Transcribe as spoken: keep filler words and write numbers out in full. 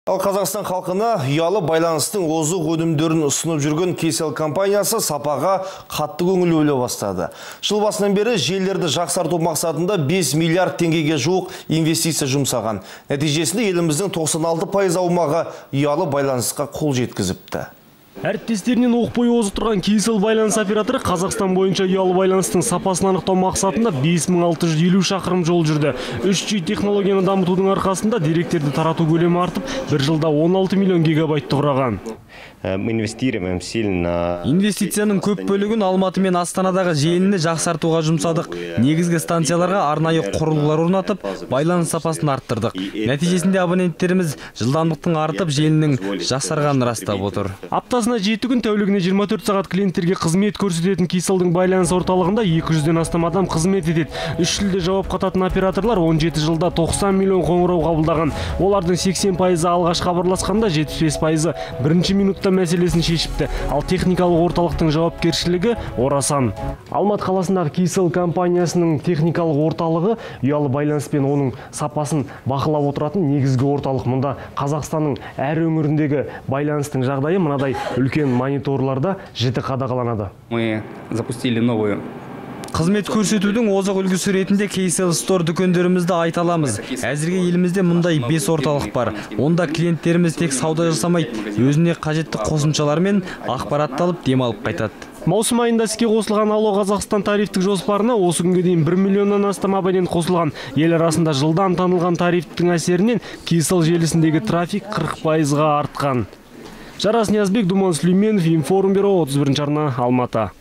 Ал Қазақстан халқына ұялы байланыстың озық өнімдерін ұсынып жүрген Kcell компаниясы сапаға қатты көңіл бөле бастады. Жыл басынан бері желілерді жақсарту мақсатында бес миллиард теңгеге жуық инвестиция жұмсаған. Нәтижесінде еліміздің тоқсан алты пайыз аумағы ұялы байланысқа қол жеткізіпті. Әріптестерінен оқ бойы озып тұрған Kcell байланыс операторы Қазақстан бойынша ұялы байланыстың сапасын анықтау мақсатында бес мың алты жүз елу шақырым жол жүрді. үш джи технологияны дамытудың арқасында деректерді тарату көлемі артып, бір жылда он алты миллион гигабайтты құраған. Инвестицияның көп бөлігін Алматы мен Астанадағы желіні жақсартуға жұмсадық. Негізгі станцияларға арнайы құрылғылар орнатып, байланыс сапасын арттырдық. Нәтижесінде абоненттеріміз жылдамдықтың артып, желінің жақсарғанын растап отыр. Аптасына жеті күн, тәулігіне жиырма төрт сағат клиенттерге қызмет көрсететін Kcellдің байланыс орталығында екі жүзден астам адам қызмет етеді. үш тілде жауап қататын операторлар он жеті жылда тоқсан миллион қоңырау қабылдаған. Олардың сексен пайызы алғаш хабарласқанда, жетпіс бес пайызы бірінші минутта мәселесін шешіпті. Ал техникалық орталықтың жауапкершілігі орасан. Алматы қаласындағы Kcell компаниясының техникалық орталығы ұялы байланыс пен оның сапасын бақылап отыратын негізгі орталық. Мұнда Қазақстанның әр өңіріндегі байланыстың жағдайы мынадай үлкен мониторларда жіті қадағаланады. Мы запустили новую Қызмет көрсетудің озық үлгісі ретінде Kcell Store дүкендерімізді айта аламыз. Әзірге елімізде мұндай бес орталық бар. Онда клиенттеріміз тек сауда жасамайды, өзіне қажетті қосымшалар мен ақпаратты алып демалып қайтады. Маусым айында іске қосылған Алло Қазақстан тарифтік жоспарына осы күнге дейін бір миллионнан астам абонент қосылған. Ел арасында жылдан танылған тарифтің әсерінен Kcell желісіндегі трафик қырық пайызға артқан. Жарас Ниязбек, Думан Сүлейменов, Информбюро, отыз бірінші арна, Алматы.